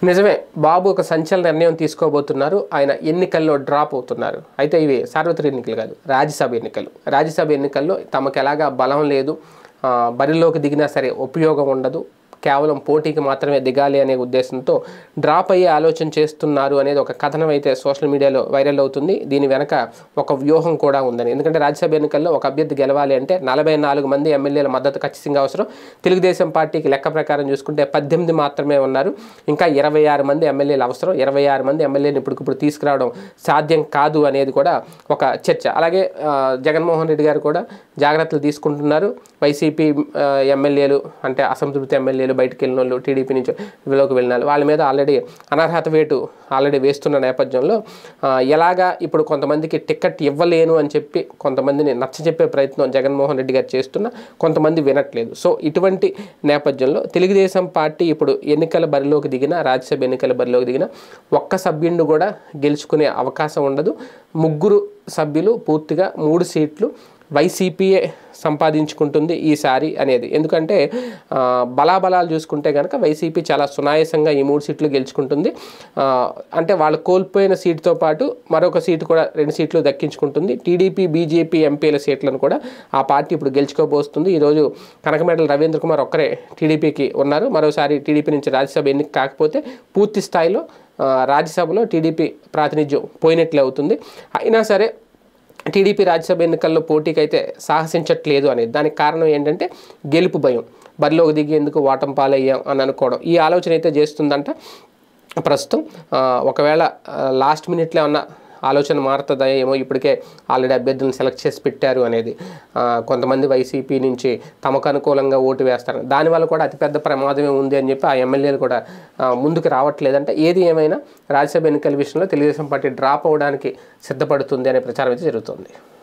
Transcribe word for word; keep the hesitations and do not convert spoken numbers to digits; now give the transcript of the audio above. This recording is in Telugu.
నిజమే, బాబు ఒక సంచలన నిర్ణయం తీసుకోబోతున్నారు. ఆయన ఎన్నికల్లో డ్రాప్ అవుతున్నారు. అయితే ఇవి సార్వత్రిక ఎన్నికలు కాదు, రాజ్యసభ ఎన్నికలు. రాజ్యసభ ఎన్నికల్లో తమకు ఎలాగా బలం లేదు, బరిలోకి దిగినా సరే ఉపయోగం ఉండదు, కేవలం పోటీకి మాత్రమే దిగాలి అనే ఉద్దేశంతో డ్రాప్ అయ్యే ఆలోచన చేస్తున్నారు అనేది ఒక కథనం అయితే సోషల్ మీడియాలో వైరల్ అవుతుంది. దీని వెనక ఒక వ్యూహం కూడా ఉందని. ఎందుకంటే రాజ్యసభ ఎన్నికల్లో ఒక అభ్యర్థి గెలవాలి అంటే నలభై నాలుగు మంది ఎమ్మెల్యేల మద్దతు ఖచ్చితంగా అవసరం. తెలుగుదేశం పార్టీకి లెక్క ప్రకారం చూసుకుంటే పద్దెనిమిది మాత్రమే ఉన్నారు. ఇంకా ఇరవై ఆరు మంది ఎమ్మెల్యేలు అవసరం. ఇరవై ఆరు మంది ఎమ్మెల్యేలు ఇప్పటికిప్పుడు తీసుకురావడం సాధ్యం కాదు అనేది కూడా ఒక చర్చ. అలాగే జగన్మోహన్ రెడ్డి గారు కూడా జాగ్రత్తలు తీసుకుంటున్నారు. వైసీపీ ఎమ్మెల్యేలు అంటే అసంతృప్తి ఎమ్మెల్యేలు, బయటకు వెళ్ళిన వాళ్ళు, టీడీపీ నుంచి విలోకి వెళ్ళిన వాళ్ళు, వాళ్ళ మీద ఆల్రెడీ అనర్హత వేటు ఆల్రెడీ వేస్తున్న నేపథ్యంలో ఎలాగా ఇప్పుడు కొంతమందికి టికెట్ ఇవ్వలేను అని చెప్పి కొంతమందిని నచ్చజెప్పే ప్రయత్నం జగన్మోహన్ రెడ్డి గారు చేస్తున్నా కొంతమంది వినట్లేదు. సో ఇటువంటి నేపథ్యంలో తెలుగుదేశం పార్టీ ఇప్పుడు ఎన్నికల బరిలోకి దిగిన, రాజ్యసభ ఎన్నికల బరిలోకి దిగిన ఒక్క సభ్యుడిని కూడా గెలుచుకునే అవకాశం ఉండదు. ముగ్గురు సభ్యులు పూర్తిగా మూడు సీట్లు వైసీపీఏ సంపాదించుకుంటుంది ఈసారి అనేది. ఎందుకంటే బలాబలాలు చూసుకుంటే కనుక వైసీపీ చాలా సునాయాసంగా ఈ మూడు సీట్లు గెలుచుకుంటుంది. అంటే వాళ్ళు కోల్పోయిన సీటుతో పాటు మరొక సీటు కూడా, రెండు సీట్లు దక్కించుకుంటుంది. టీడీపీ బీజేపీ ఎంపీల సీట్లను కూడా ఆ పార్టీ ఇప్పుడు గెలుచుకోబోస్తుంది. ఈరోజు కనకమేడల రవీంద్ర కుమార్ ఒక్కరే టీడీపీకి ఉన్నారు. మరోసారి టీడీపీ నుంచి రాజ్యసభ ఎన్నిక కాకపోతే పూర్తి స్థాయిలో రాజ్యసభలో టీడీపీ ప్రాతినిధ్యం పోయినట్లే అవుతుంది. అయినా సరే టీడీపీ రాజ్యసభ ఎన్నికల్లో పోటీకి అయితే సాహసించట్లేదు అనేది. దానికి కారణం ఏంటంటే గెలుపు భయం. బరిలోకి దిగేందుకు ఓటమి పాలయ్యాం అని అనుకోవడం, ఈ ఆలోచన అయితే చేస్తుందంట ప్రస్తుతం. ఒకవేళ లాస్ట్ మినిట్లో ఏమన్నా ఆలోచన మారుతుందా ఏమో, ఇప్పటికే ఆల్రెడీ అభ్యర్థులను సెలెక్ట్ చేసి పెట్టారు అనేది. కొంతమంది వైసీపీ నుంచి తమకు అనుకూలంగా ఓటు వేస్తారు, దానివల్ల కూడా అతిపెద్ద ప్రమాదమే ఉంది అని చెప్పి ఆ ఎమ్మెల్యేలు కూడా ముందుకు రావట్లేదంటే. ఏది ఏమైనా రాజ్యసభ ఎన్నికల విషయంలో తెలుగుదేశం పార్టీ డ్రాప్ అవ్వడానికి సిద్ధపడుతుంది అనే ప్రచారం అయితే జరుగుతుంది.